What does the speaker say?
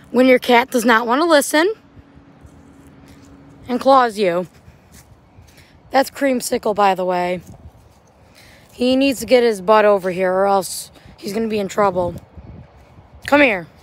when your cat does not want to listen and claws you. That's Creamsicle, by the way. He needs to get his butt over here or else he's going to be in trouble. Come here.